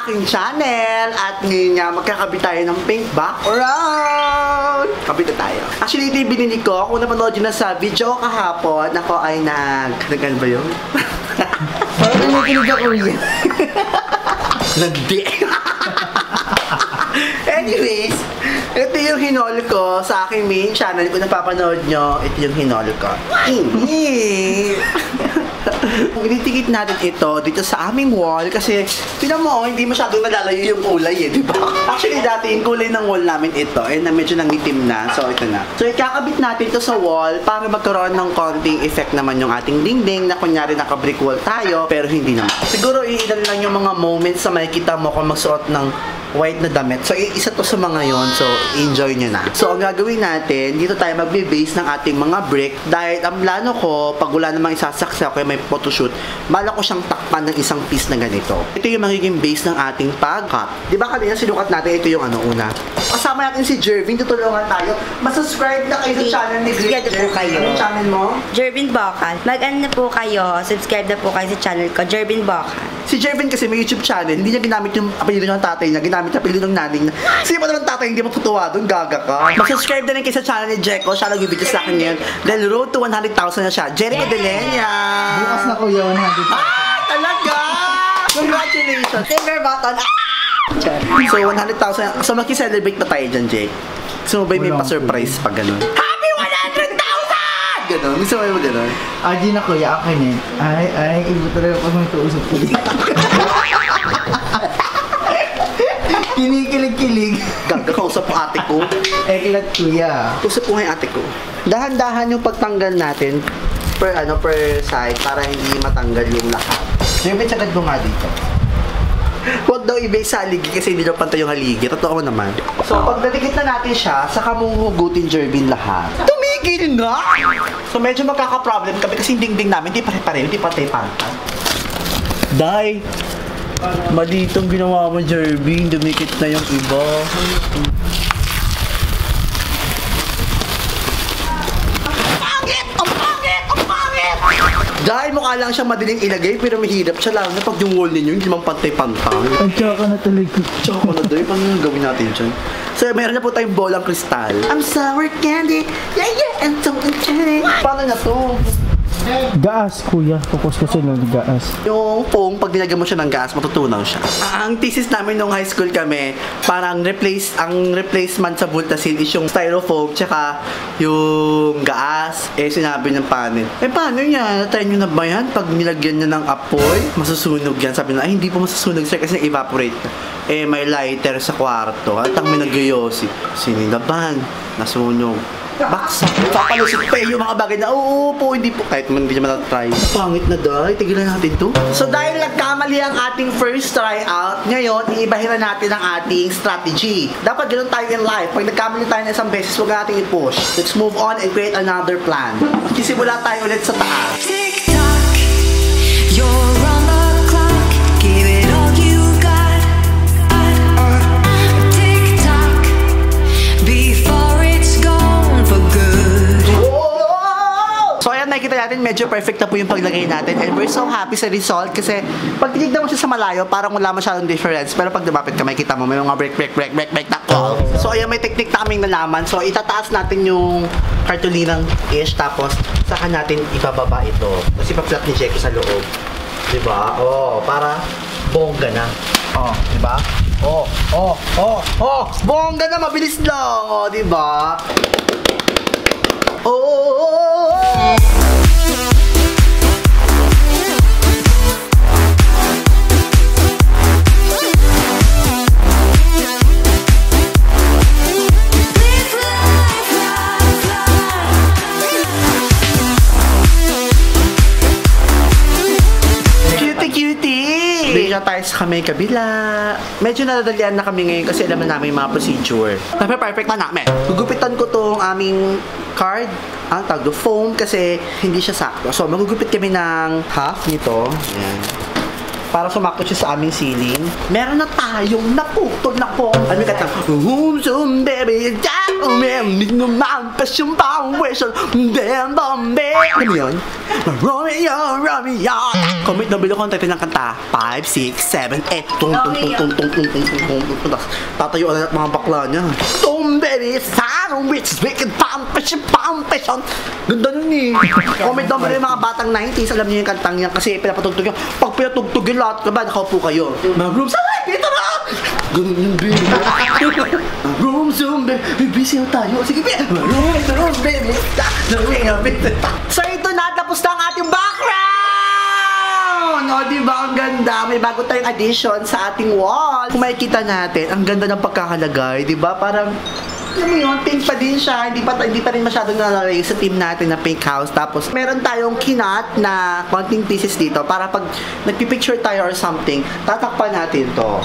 aking channel. At ngayon nga, magkakabit tayo ng pink background. Kabit na tayo. Actually, ito yung binili ko. Kung napanood nyo na sa video kahapon, ako ay nag-ano ba yun? Parang nakikinig ako yun. Nagdi. Anyways, ito yung hinol ko sa aking main channel. Kung napapanood nyo, ito yung hinol ko. Initikit natin ito dito sa aming wall kasi tinan mo, hindi masyadong nalalayo yung kulay di ba? Actually, dati yung kulay ng wall namin ito na medyo nangitim na. So, ito na. So, ikakabit natin ito sa wall para magkaroon ng konting effect naman yung ating dingding na kunyari naka-brick wall tayo, pero hindi naman. Siguro, iilan lang yung mga moments na makikita mo kung magsuot ng white na damit. So, isa to sa mga yon. So, enjoy nyo na. So, ang gagawin natin, dito tayo magbe-base ng ating mga brick. Dahil ang plano ko, pag wala namang isasaksa o may photoshoot, bala ko siyang takpan ng isang piece na ganito. Ito yung magiging base ng ating pag-cut. Diba kanina sinukat natin, ito yung una. Kasama natin si Jervin, tutulungan tayo. Masubscribe na kayo sa channel ni Jervin. po kayo. Anong channel mo? Jervin Bocal. Mag-ano na po kayo, subscribe na po kayo sa channel ko, Jervin Bocal. Si Jervin kasi may YouTube channel, hindi niya ginamit yung apelido ng tatay niya, ginamit yung apelido ng nanay niya. Sino pa naman tatay, hindi matutuwa doon, gaga ka. Mag-subscribe na rin kayo sa channel ni Jeko, siya nag-video sa akin ngayon. Dahil road to 100,000 na siya. Jericho Delenia! Bukas na kuya, 100,000. Ah, talaga! Congratulations! Silver button! So, 100,000. So, maki-celebrate pa tayo dyan, Jake. Gusto mo ba may pa-surprise pag gano'n? Happy 100,000! Gano'n? Gusto mo ba gano'n? Di na kuya, akin eh. Ay, ibo talaga pag may kausap ko. Kinikilig-kilig. Gagakausap po ate ko. Kilat kuya. Usap ko nga yung ate ko. Dahan-dahan yung pagtanggal natin per side para hindi matanggal yung lahat. Siyempre, sagad mo nga dito. Huwag daw i-base sa haligi kasi hindi daw pantay yung haligi. Totoo naman. So, pag nadikit na natin siya, saka mong hugutin, Jervin, lahat. Tumigil na! So, medyo magkaka-problem kami kasi yung dingding namin, hindi pare-pareho, hindi pantay-pantay. Day! Mali itong ginawa mo, Jervin. Dumikit na yung iba. Dahil mukha lang siya madaling ilagay pero mahirap siya lalo na pag yung wall ninyo hindi man pantay-pantay. Ang tsaka na talaga. Tsaka na doy, paano yung gawin natin dyan? So meron na po tayong bolang kristal. I'm sour candy, yeah, and so enchanting. Paano na to? Gaas kuya, focus kasi ng gaas. Yung foam, pag nilagyan mo siya ng gas, matutunaw siya. Ang thesis namin nung high school kami, parang ang replacement sa Voltasil is yung styrofoam, tsaka yung gas. Sinabi ng panel, paano yan? Natry nyo na ba yan? Pag nilagyan nyo ng apoy, masusunog yan. Sabi na, hindi po masusunog sir kasi na-evaporate na. May lighter sa kwarto. At ang minagyoyosi, sinilaban, nasunog. Baksa. Papalusot pa yung mga bagay na, oo po, hindi po. Kahit man hindi naman na-try. Pangit na dahil, tigilan natin to. So dahil nagkamali ang ating first try out, ngayon, iibahin na natin ang ating strategy. Dapat ganoon tayo in life. Pag nagkamali tayo na isang beses, huwag natin i-push. Let's move on and create another plan. Sisimula tayo ulit sa taas. Tick-tock, you're on the clock. Give it all you got. Tick-tock, before it's gone for good. So ayan, nakikita natin medyo perfect na po yung paglagay natin and we're so happy sa result kasi pag tinignan mo siya sa malayo parang wala masyadong difference pero pag lumapit ka makikita mo may mga break na call. So ayan, may technique na kaming nalaman. So itataas natin yung cartulinang ish tapos saka natin ibababa ito. Kasi pa-flat ni Jeko sa loob. Diba? Para bongga na. Diba? Bongga na, mabilis lang. Diba? Bigla tayo sa kamay kabila. Medyo nadadalian na kami ngayon kasi alam na namin yung mga procedure. Perfect na namin. Gugupitan ko tong aming card, ang tag do foam kasi hindi siya sakto. So magugupit kami ng half nito. Ayan. Para sumakto siya sa aming ceiling. Meron na tayong naputol na foam. Ano yung kata? Zoom, baby, jump! Hindi naman passion foundation. Then bombe. Ano mo yun? Romeo, Romeo. Comment na bilo kung tayo ng kanta. 5, 6, 7, 8. Tung, tung, tung, tung, tung, tung, tung, tung, tung, tung. Tatayo na mga bakla niya. Tomberry, sandwich, wicked foundation. Ganda nun eh. Comment na bilo yung mga batang 90s. Alam niyo yung kantang yan kasi pinapatugtog yun. Pag pinatugtog yung lahat, ba, nakaupo kayo. Mga room, salay, Peter ah! Ganun yung baby. Room, zoom, baby. Busy na tayo. Sige, baby. Room, baby. So, ito na. Tapos na ang ating background! O, diba? Ang ganda. May bago tayong addition sa ating wall. Kung makikita natin, ang ganda ng pagkakalagay. Diba? Parang, alam mo yun, pink pa din siya. Hindi pa rin masyadong nalalagay sa team natin na pink house. Tapos, meron tayong kinat na konting pieces dito para pag nagpipicture tayo or something, tatakpan natin to.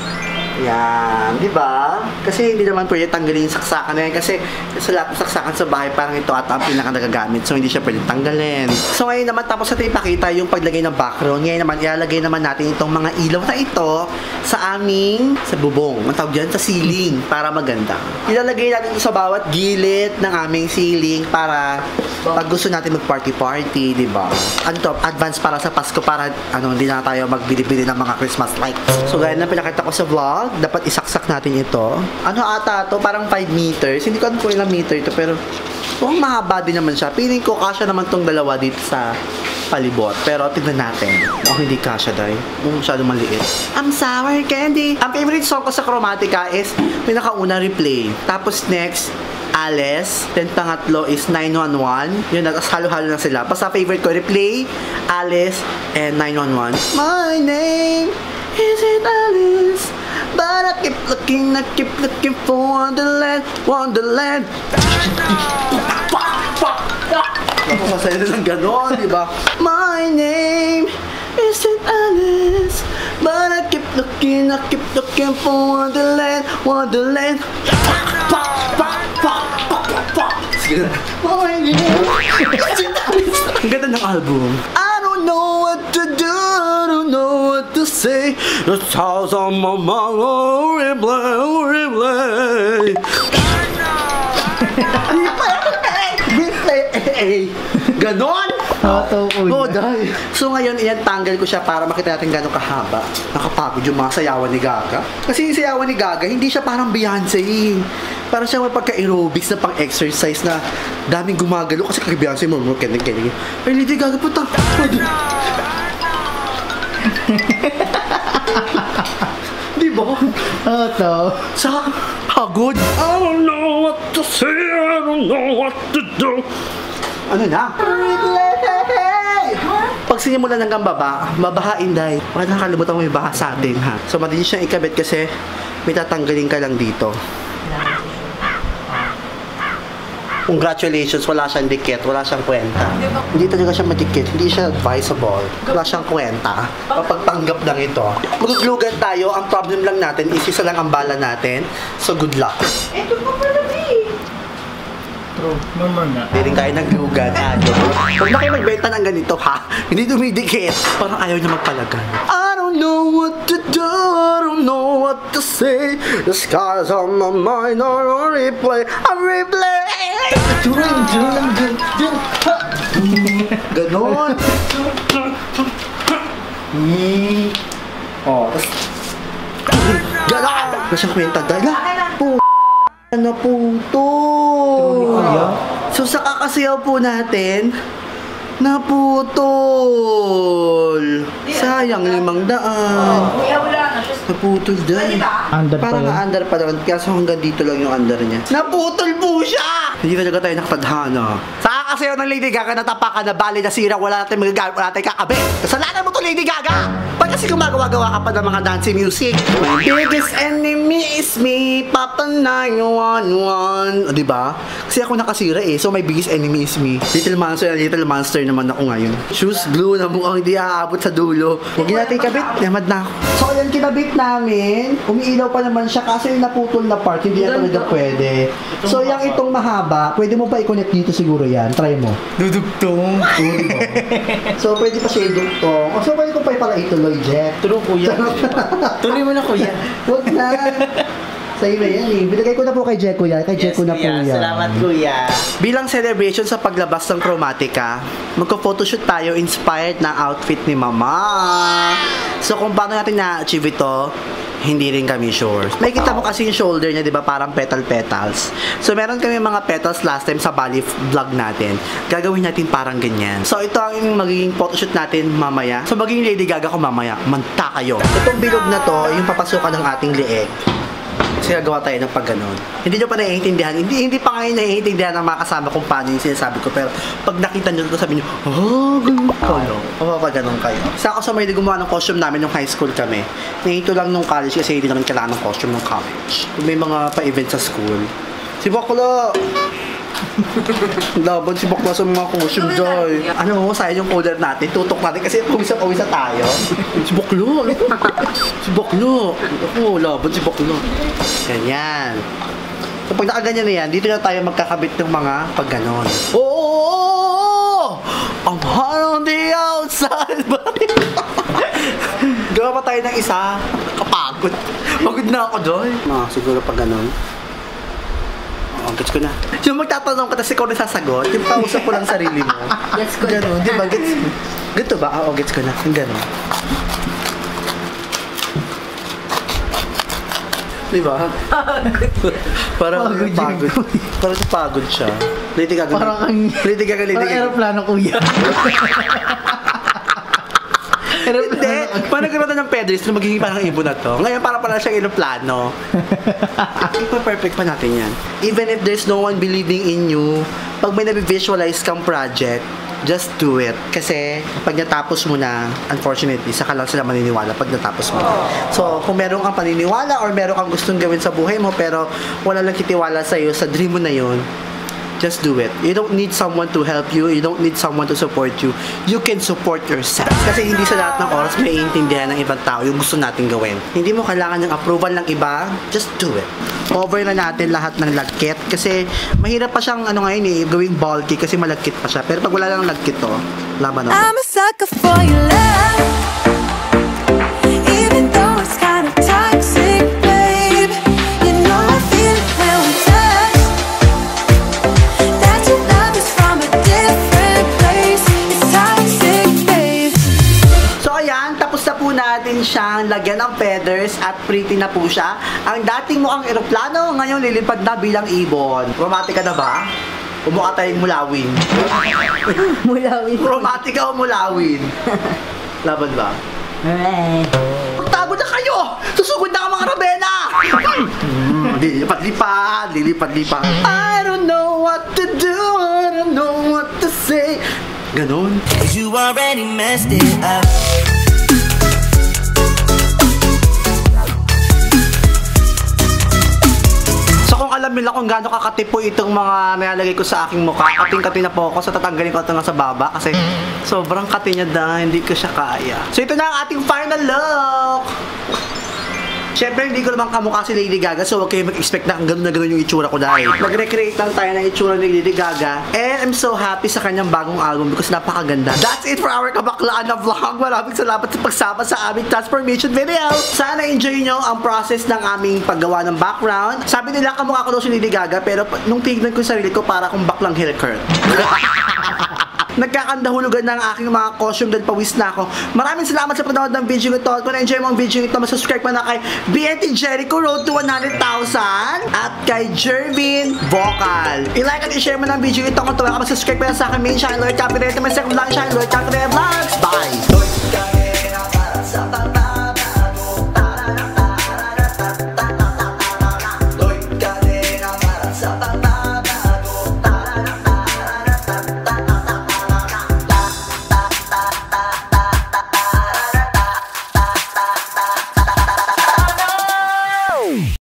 Yan, di ba? Kasi hindi naman pwede tanggalin yung saksakan na yan kasi sa lahat ng saksakan sa bahay parang ito ata ang pinaka nagagamit. So, hindi siya pwede tanggalin. So, ngayon naman tapos natin ipakita yung paglagay ng background. Ngayon naman, ilalagay naman natin itong mga ilaw na ito sa aming, sa bubong. Ang tawag dyan, sa ceiling para maganda. Ilalagay natin ito sa bawat gilid ng aming ceiling para pag gusto natin mag-party-party, di ba? Ano to, advance para sa Pasko para hindi na tayo magbili-bili ng mga Christmas lights. So, gaya na pinakita ko sa vlog, dapat isaksak natin ito. Ano ata to? Parang 5 meters. Hindi ko alam kung ilang meter ito, pero mahaba din naman siya. Piling ko kasya naman tong dalawa dito sa palibot. Pero tignan natin. Hindi kasya dahil. Masyado maliit. I'm sour candy. Ang favorite song ko sa Chromatica is pinakauna Replay. Tapos next, Alice. Then pangatlo is 911. Yun, halo-halo na sila. Basta favorite ko, Replay, Alice, and 911. My name is it Alice? But I keep looking for Wonderland, Wonderland. Masaya na lang gano'n, di ba? My name is it Alice? But I keep looking for Wonderland, Wonderland. Sige na. My name is it Alice? Ang ganda ng album. I don't know what to do, I don't know what to say. The house on my mind, replay. Ganon? Oo, dahil. So ngayon, tanggal ko siya para makita natin gano'ng kahaba. Nakapagod yung mga sayawan ni Gaga. Kasi yung sayawan ni Gaga, hindi siya parang Beyonce. Parang siya may pagka-aerobics na pang-exercise na daming gumagalo. Kasi kay Beyonce, kinig. Ay, Lady Gaga, puta. Di ba? Sa pagod. I don't know what to say, I don't know what to do. Ano na? Pag sinimulan hanggang baba, babahain dahil. Baka nakalimutan mo yung baha sa atin, ha? So, madaling siyang ikabit kasi may tatanggalin ka lang dito. Congratulations, wala siyang dikit, wala siyang kwenta. Hindi talaga siya madikit, hindi siya advisable. Wala siyang kwenta. Kapag tanggap lang ito. Maguglugan tayo, ang problem lang natin is isa lang ang bala natin. So, good luck. Ito pa pala True, normal na. Hindi rin kayo naglugan. Huwag na kayo magbenta ng ganito, ha? Hindi dumidikit. Parang ayaw niya magpalagan. I don't know what to do, I don't know what to say. The scars on my mind are on replay. I'm replay. Ganon. Ganon. Masyang kwenta dahil. Naputol. So sa kakasayaw po natin, naputol. Sayang 500. Naputol dahil. Parang under pa lang. Kaso hanggang dito lang yung under niya. Naputol po siya! Hindi talaga tayo nakatadhana. Sa kakasayaw ng Lady Gaga, natapakan na bali, nasira, wala natin magagamit, wala tayong kakabit. Kasalanan mo to, Lady Gaga! Pag kasi gumagawa-gawa ka pa ng mga dancing music. My biggest enemy is me, Papa 911. O, diba? Kasi ako nakasira eh. So, my biggest enemy is me. Little monster naman ako ngayon. Shoes blue na mukhang hindi aabot sa dulo. Huwag natin ikabit. Namad na ako. So, ayan, kinabit namin. Umiilaw pa naman siya kasi yung naputol na part, hindi na talaga pwede. So, yung itong mahaba, pwede mo pa i-connect dito siguro yan. Try mo. Dudugtong. So, pwede pa siya idugtong. So, pwede ko pa pala ituloy, Jeff. True, kuya. Tuloy mo na, kuya. Huwag na. Sa'yo na yan eh. Binigay ko na po kay Jeko yan. Kay Jeko na po yan. Salamat, kuya. Bilang celebration sa paglabas ng Chromatica, magko-photoshoot tayo inspired ng outfit ni Mama. So kung paano natin na-achieve ito, hindi rin kami sure. May kita mo kasi yung shoulder niya, di ba? Parang petals. So meron kami mga petals last time sa Bali vlog natin. Gagawin natin parang ganyan. So ito ang magiging photoshoot natin mamaya. So magiging Lady Gaga ko mamaya. Manta kayo. Itong bilog na to, yung papasukan ng ating leeg. Kasi gagawa tayo ng pag ganon. Hindi nyo pa naiintindihan. Hindi pa ngayon naiintindihan ng mga kasama kung paano yung sinasabi ko. Pero pag nakita nyo ito, sabi nyo, oh, ganun ko. Pag ganon kayo. Sa ako sa may gumawa ng costume namin nung high school kami. Nahito lang nung college kasi hindi naman kailangan ng costume nung college. Kung may mga pa-event sa school. Si Bakla! Laban si Bakla sa mga costume joy. Ano, sayang yung order natin. Tutok natin kasi pawisa tayo. Si Bakla! Si Bakla! Ako, laban si Bakla. Ganyan. So pag nakaganyan na yan, dito na tayo magkakabit ng mga pag ganon. Oh! I'm hot on the outside. Gawa pa tayo ng isa. Kapagod. Pagod na ako doon. Siguro pag ganon. Gets ko na. Yung magtatanong ka tapos ikaw na sasagot, yung pausap ko lang sarili mo. Gets ko na. Ganon, di ba? Gets ba? Oo, gets ko na. Yung ganon. Di ba? Parang pagod. Parang pagod siya. Lady Gaga. Parang aeroplano, kuya. Hindi. Paano nagkaroon na ng pedals na magiging parang ibon na to? Ngayon para pala siyang aeroplano. Ipa-perfect pa natin yan. Even if there's no one believing in you, pag may nabivisualize kang project, just do it. Kasi pag natapos mo na, unfortunately, saka lang sila maniniwala pag natapos mo na. So, kung meron kang paniniwala or meron kang gustong gawin sa buhay mo pero wala lang kitiwala sa'yo sa dream mo na yun, just do it. You don't need someone to help you. You don't need someone to support you. You can support yourself. Kasi hindi sa lahat ng oras may iintindihan ng ibang tao yung gusto natin gawin. Hindi mo kailangan ng approval ng iba. Just do it. Cover na natin lahat ng lagkit. Kasi mahirap pa siyang ngayon gawing bulky kasi malagkit pa siya. Pero pag wala lang lagkit to, laban na. I'm a sucker for your love, even though it's kind of toxic, babe. You know I feel it when we touch. That your love is from a different place. It's toxic, babe. So ayan, tapos na po natin siyang lagyan ng feathers at pretty na po siya. Ang dating mukhang eroplano, ngayon lilipad na bilang ibon. Romantika na ba? Umukha tayong mulawin. Mulawin. Romantika o mulawin? Laban ba? Magtago na kayo! Susugod na ang mga Rabena! Lilipad-lipad. I don't know what to do, I don't know what to say. Ganon. You already messed it up. So kung alam nila kung gaano kakatipo itong mga nilalagay ko sa aking mukha, kating-kati na po ako, so tatanggalin ko ito nga sa baba kasi sobrang kati niya dahil hindi ko siya kaya. So ito na ang ating final look! Siyempre, hindi ko naman kamukha si Lady Gaga, so huwag kayo mag-expect na gano'n na gano'n yung itsura ko dahil nag-recreate lang tayo ng itsura ni Lady Gaga. And I'm so happy sa kanyang bagong album because napakaganda. That's it for our kabaklaan na vlog. Maraming salamat sa pagsama sa aming transformation video. Sana enjoy nyo ang process ng aming paggawa ng background. Sabi nila kamukha ko daw si Lady Gaga, pero nung tignan ko yung sarili ko, para akong baklang hair curl. Nagkakandahulugan ng aking mga costume dahil pawis na ako. Maraming salamat sa panonood ng video ito. Kung na-enjoy mo ang video ito, masubscribe mo na kay BNT Jericho Road to 100,000 at kay Jervin Vocal. I-like at i-share mo ng video ito kung tuwa ka, masubscribe mo na sa aking main channel, Lord Copyright, my second vlog channel, Lord Copyright Vlog.